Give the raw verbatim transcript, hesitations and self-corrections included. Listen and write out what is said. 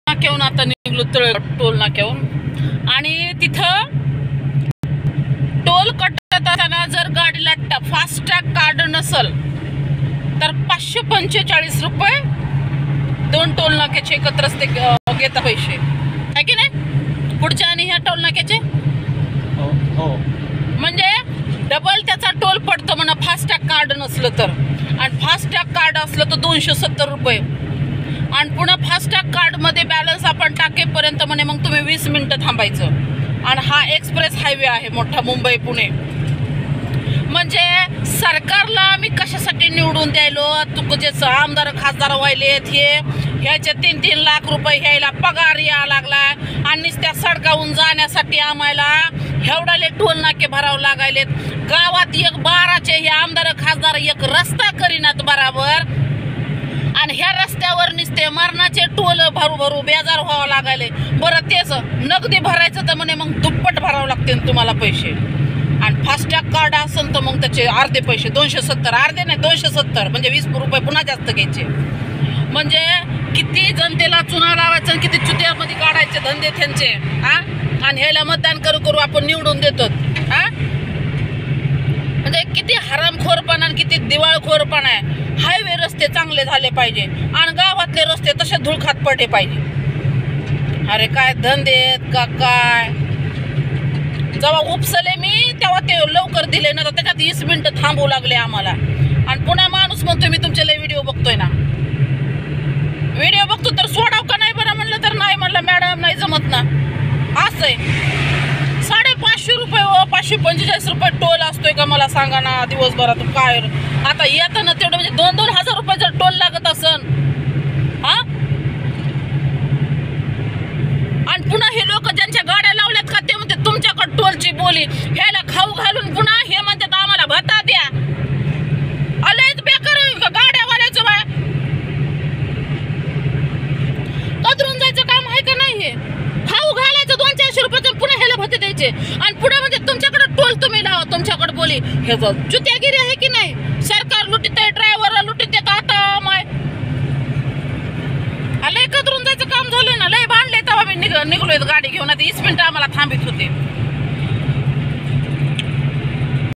नाक्याहून आता निघलो तळ टोल नाक्याहून आणि तिथं टोल कटत असताना जर गाडीला फास्टॅग कार्ड नसल तर पाचशे पंचेचाळीस रुपये दोन टोल नाक्याचे एकत्रच ते घेता पैसे आहे की नाही पुढच्या आणि ह्या टोल नाक्याचे म्हणजे डबल त्याचा टोल पडतो म्हणा फास्टॅग कार्ड नसलं तर आणि फास्टॅग कार्ड असलं तर दोनशे सत्तर रुपये आणि पुन्हा फास्टॅग कार्डमध्ये बॅलन्स आपण टाकेपर्यंत म्हणे मग तुम्ही वीस मिनटं थांबायचं आणि हा एक्सप्रेस हायवे आहे मोठा मुंबई पुणे म्हणजे सरकारला आम्ही कशासाठी निवडून द्यायलो तू जे आमदार खासदार व्हायलेत हे ह्याचे तीन तीन लाख रुपये घ्यायला पगार या लागला आणि त्या सडकावून जाण्यासाठी आम्हाला एवढाले टोल नाके भरावं लागायलेत गावात एक बाराचे हे आमदार खासदार एक रस्ता करीनात बराबर आणि ह्या रस्त्यावर निसते मरणाचे टोल भरू भरू बेजार व्हावं लागायले बरं तेच नगदी भरायचं तर म्हणे मग दुप्पट भरावं लागते तुम्हाला पैसे आणि फास्टॅग कार्ड असेल तर मग त्याचे अर्धे पैसे दोनशे सत्तर अर्धे नाही दोनशे सत्तर म्हणजे वीस रुपये पुन्हा जास्त घ्यायचे म्हणजे किती जनतेला चुना लावायचं किती चुत्यामध्ये काढायचे धंदे त्यांचे हा आणि ह्याला मतदान करू करू आपण निवडून देतो हा म्हणजे किती हरामखोरपणा आणि किती दिवाळखोरपणा आहे हायवे रस्ते चांगले झाले पाहिजे आणि गावातले रस्ते तसे धुळखात पडले पाहिजे अरे काय धंदे का काय जेव्हा उपसले मी तेव्हा ते लवकर दिले ना तर त्याच्यात वीस मिनिटं थांबवू लागले आम्हाला आणि पुन्हा माणूस म्हणतोय मी तुमचे लय व्हिडिओ बघतोय ना व्हिडिओ बघतो तर सोडाव का नाही बरं म्हणलं तर नाही म्हणलं मॅडम नाही जमत ना असं आहे साडेपाचशे रुपये व पाचशे पंचेचाळीस रुपये टोल असतोय का मला सांगा ना दिवसभरात काय आता येताना तेवढं म्हणजे दोन दोन हजार रुपये जर टोल लागत असन हा आणि पुन्हा हे लोक ज्यांच्या गाड्या लावल्यात का ते म्हणते तुमच्याकडे टोलची बोली ह्याला खाऊ घालून पुन्हा हे म्हणतात आम्हाला भत्ता द्या आलेच बेकार गाड्यावाल्याचं बाय कदरून जायचं काम आहे का नाही हे खाऊ घालायचं दोन चारशे रुपयाचं पुन्हा ह्याला भत्ते द्यायचे आणि पुन्हा म्हणजे तुमच्याकडे टोल तुम्ही लावा तुमच्याकडे बोली हे चुत्यागिरी आहे की नाही सरकार लुटीत आहे ड्रायव्हरला लुटीत का आता माय लय कदरून जायचं काम झालं ना लय भांडले तेव्हा मी निघ निघलोय गाडी घेऊन आता वीस मिनिटं आम्हाला थांबित होते